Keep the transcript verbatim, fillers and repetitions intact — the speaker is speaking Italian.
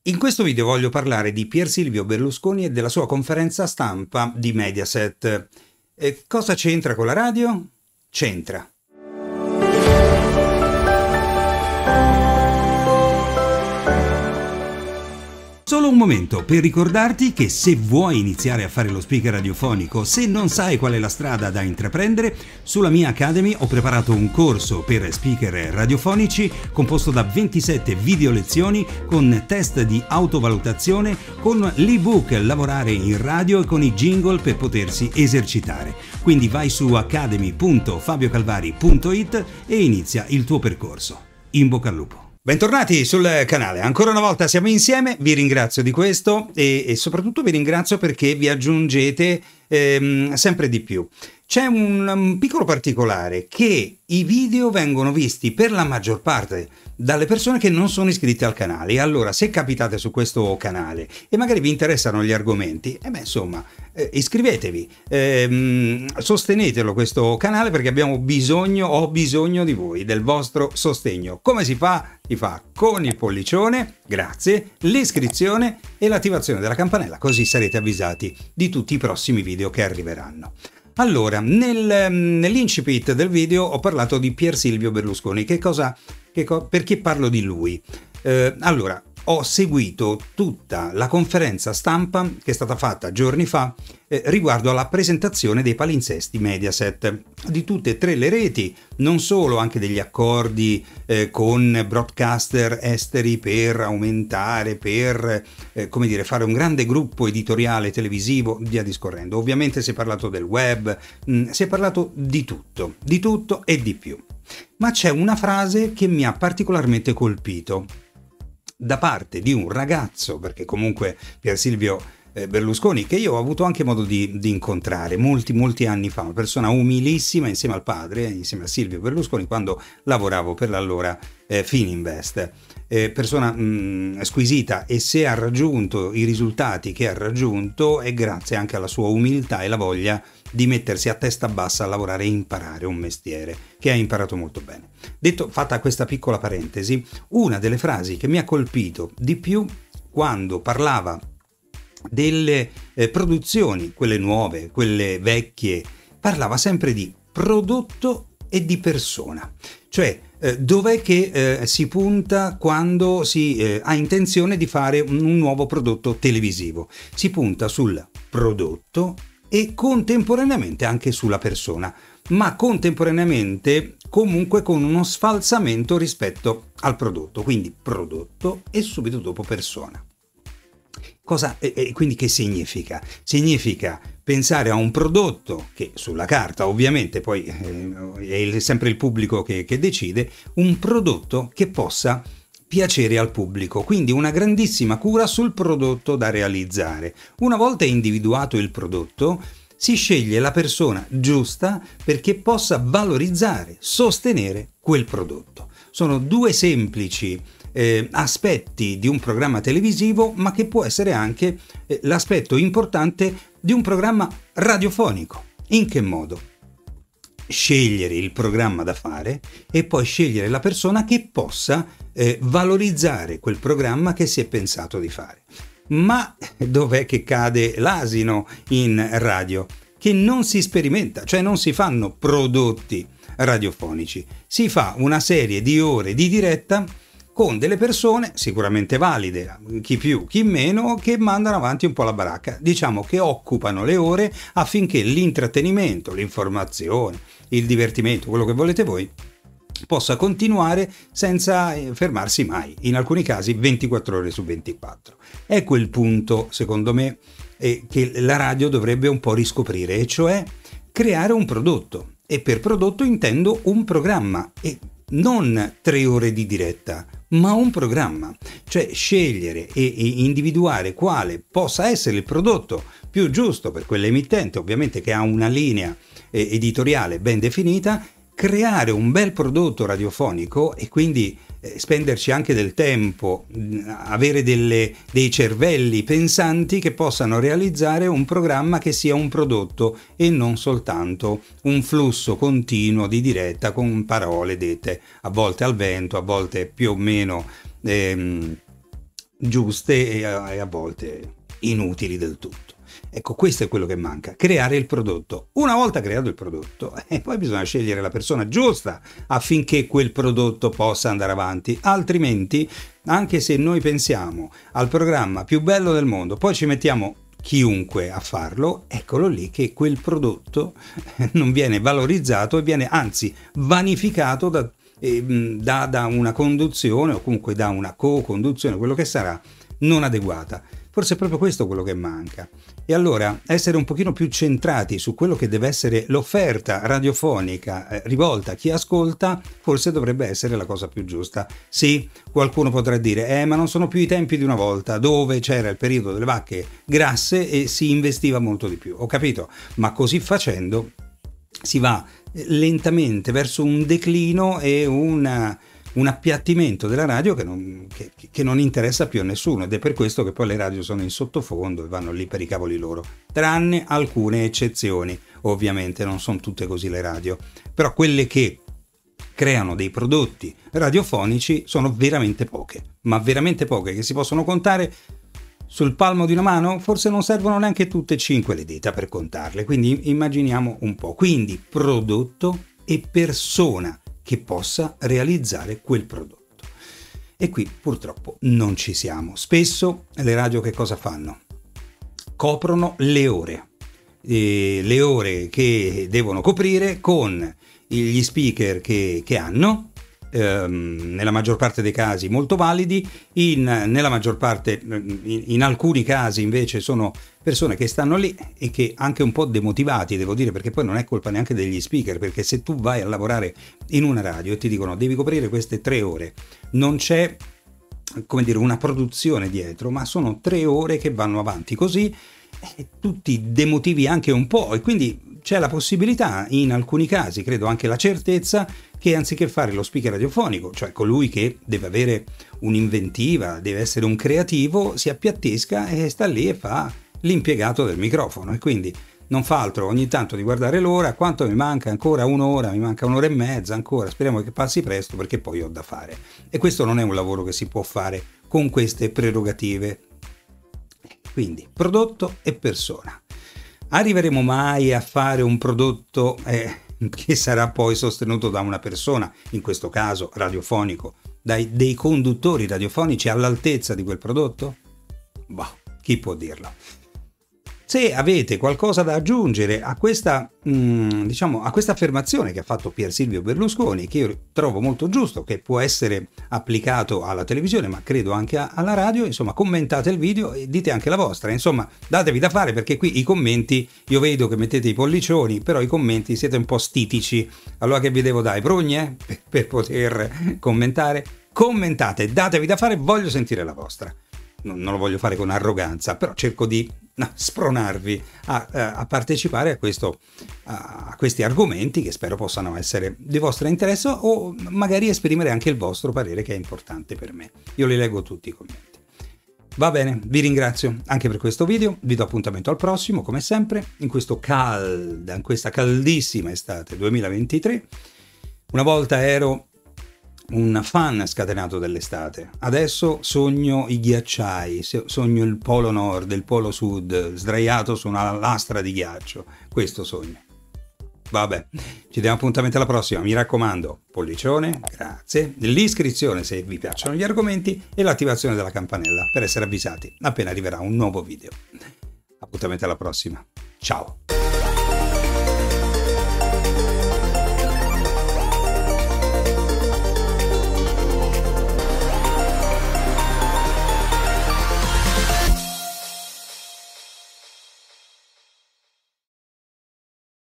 In questo video voglio parlare di Pier Silvio Berlusconi e della sua conferenza stampa di Mediaset. E cosa c'entra con la radio? C'entra. Solo un momento per ricordarti che se vuoi iniziare a fare lo speaker radiofonico, se non sai qual è la strada da intraprendere, sulla mia Academy ho preparato un corso per speaker radiofonici composto da ventisette video lezioni con test di autovalutazione, con l'ebook Lavorare in radio e con i jingle per potersi esercitare. Quindi vai su academy punto fabio calvari punto it e inizia il tuo percorso. In bocca al lupo! Bentornati sul canale, ancora una volta siamo insieme, vi ringrazio di questo e, e soprattutto vi ringrazio perché vi aggiungete ehm, sempre di più. C'è un, un piccolo particolare, che i video vengono visti per la maggior parte dalle persone che non sono iscritte al canale. Allora, se capitate su questo canale e magari vi interessano gli argomenti, eh beh, insomma, eh, iscrivetevi, ehm, sostenetelo questo canale perché abbiamo bisogno, ho bisogno di voi, del vostro sostegno. Come si fa? Si fa con il pollicione, grazie, l'iscrizione e l'attivazione della campanella, così sarete avvisati di tutti i prossimi video che arriveranno. Allora, nel, nell'incipit del video ho parlato di Pier Silvio Berlusconi. Che cosa, che co- perché parlo di lui? Eh, allora, ho seguito tutta la conferenza stampa che è stata fatta giorni fa eh, riguardo alla presentazione dei palinsesti Mediaset di tutte e tre le reti, non solo, anche degli accordi eh, con broadcaster esteri per aumentare, per eh, come dire, fare un grande gruppo editoriale televisivo, via discorrendo. Ovviamente si è parlato del web, mh, si è parlato di tutto, di tutto e di più. Ma c'è una frase che mi ha particolarmente colpito da parte di un ragazzo, perché comunque Pier Silvio eh, Berlusconi, che io ho avuto anche modo di, di incontrare molti molti anni fa, una persona umilissima insieme al padre, insieme a Silvio Berlusconi, quando lavoravo per l'allora eh, Fininvest. Eh, persona mh, squisita, e se ha raggiunto i risultati che ha raggiunto è grazie anche alla sua umiltà e la voglia di mettersi a testa bassa a lavorare e imparare un mestiere che ha imparato molto bene. Detto, fatta questa piccola parentesi, una delle frasi che mi ha colpito di più quando parlava delle eh, produzioni, quelle nuove, quelle vecchie, parlava sempre di prodotto e di persona. Cioè, eh, dov'è che eh, si punta quando si eh, ha intenzione di fare un, un nuovo prodotto televisivo? Si punta sul prodotto e contemporaneamente anche sulla persona, ma contemporaneamente comunque con uno sfalsamento rispetto al prodotto, quindi prodotto e subito dopo persona. Cosa, e, e quindi che significa? Significa pensare a un prodotto che sulla carta, ovviamente poi eh, è sempre il pubblico che, che decide, un prodotto che possa piacere al pubblico, quindi una grandissima cura sul prodotto da realizzare. Una volta individuato il prodotto, si sceglie la persona giusta perché possa valorizzare, sostenere quel prodotto. Sono due semplici eh, aspetti di un programma televisivo, ma che può essere anche eh, l'aspetto importante di un programma radiofonico. In che modo? Scegliere il programma da fare e poi scegliere la persona che possa eh, valorizzare quel programma che si è pensato di fare. Ma dov'è che cade l'asino in radio? Che non si sperimenta, cioè non si fanno prodotti radiofonici, si fa una serie di ore di diretta con delle persone sicuramente valide, chi più, chi meno, che mandano avanti un po' la baracca, diciamo che occupano le ore affinché l'intrattenimento, l'informazione, il divertimento, quello che volete voi, possa continuare senza fermarsi mai, in alcuni casi ventiquattro ore su ventiquattro. Ecco il punto, secondo me, eh, che la radio dovrebbe un po' riscoprire, e cioè creare un prodotto, e per prodotto intendo un programma, e non tre ore di diretta, ma un programma, cioè scegliere e, e individuare quale possa essere il prodotto più giusto per quell'emittente, ovviamente che ha una linea eh, editoriale ben definita, creare un bel prodotto radiofonico e quindi eh, spenderci anche del tempo, mh, avere delle, dei cervelli pensanti che possano realizzare un programma che sia un prodotto e non soltanto un flusso continuo di diretta con parole dette a volte al vento, a volte più o meno ehm, giuste e a, e a volte inutili del tutto. Ecco, questo è quello che manca, creare il prodotto. Una volta creato il prodotto, eh, poi bisogna scegliere la persona giusta affinché quel prodotto possa andare avanti, altrimenti, anche se noi pensiamo al programma più bello del mondo, poi ci mettiamo chiunque a farlo, eccolo lì che quel prodotto non viene valorizzato e viene anzi vanificato da, eh, da, da una conduzione o comunque da una co-conduzione, quello che sarà, non adeguata. Forse è proprio questo quello che manca. E allora essere un pochino più centrati su quello che deve essere l'offerta radiofonica eh, rivolta a chi ascolta, forse dovrebbe essere la cosa più giusta. Sì, qualcuno potrà dire, eh ma non sono più i tempi di una volta, dove c'era il periodo delle vacche grasse e si investiva molto di più. Ho capito, ma così facendo si va lentamente verso un declino e una... un appiattimento della radio che non, che, che non interessa più a nessuno, ed è per questo che poi le radio sono in sottofondo e vanno lì per i cavoli loro, tranne alcune eccezioni. Ovviamente non sono tutte così le radio, però quelle che creano dei prodotti radiofonici sono veramente poche, ma veramente poche, che si possono contare sul palmo di una mano. Forse non servono neanche tutte e cinque le dita per contarle, quindi immaginiamo un po'. Quindi prodotto e persona che possa realizzare quel prodotto. E qui purtroppo non ci siamo. Spesso le radio che cosa fanno? Coprono le ore, e le ore che devono coprire con gli speaker che, che hanno, ehm, nella maggior parte dei casi molto validi, in, nella maggior parte, in, in alcuni casi invece sono persone che stanno lì e che anche un po' demotivati, devo dire, perché poi non è colpa neanche degli speaker, perché se tu vai a lavorare in una radio e ti dicono devi coprire queste tre ore, non c'è, come dire, una produzione dietro, ma sono tre ore che vanno avanti così e tu ti demotivi anche un po', e quindi c'è la possibilità, in alcuni casi, credo anche la certezza, che anziché fare lo speaker radiofonico, cioè colui che deve avere un'inventiva, deve essere un creativo, si appiattisca e sta lì e fa l'impiegato del microfono, e quindi non fa altro ogni tanto di guardare l'ora, quanto mi manca, ancora un'ora, mi manca un'ora e mezza ancora, speriamo che passi presto perché poi ho da fare. E questo non è un lavoro che si può fare con queste prerogative. Quindi prodotto e persona. Arriveremo mai a fare un prodotto eh, che sarà poi sostenuto da una persona, in questo caso radiofonico, dai dei conduttori radiofonici all'altezza di quel prodotto? Boh, chi può dirlo? Se avete qualcosa da aggiungere a questa, mh, diciamo, a questa affermazione che ha fatto Pier Silvio Berlusconi, che io trovo molto giusto, che può essere applicato alla televisione, ma credo anche a, alla radio, insomma, commentate il video e dite anche la vostra. Insomma, datevi da fare, perché qui i commenti, io vedo che mettete i pollicioni, però i commenti siete un po' stitici. Allora che vi devo dare? Progne per, per poter commentare? Commentate, datevi da fare, voglio sentire la vostra. Non, non lo voglio fare con arroganza, però cerco di no, spronarvi a, a partecipare a, questo, a questi argomenti che spero possano essere di vostro interesse, o magari esprimere anche il vostro parere, che è importante per me. Io li leggo tutti i commenti. Va bene, vi ringrazio anche per questo video, vi do appuntamento al prossimo, come sempre, in questo calda, in questa caldissima estate duemilaventitré. Una volta ero un fan scatenato dell'estate, adesso sogno i ghiacciai, sogno il polo nord, il polo sud, sdraiato su una lastra di ghiaccio. Questo sogno. Vabbè, ci diamo appuntamento alla prossima, mi raccomando, pollicione, grazie, l'iscrizione se vi piacciono gli argomenti e l'attivazione della campanella per essere avvisati appena arriverà un nuovo video. Appuntamento alla prossima, ciao!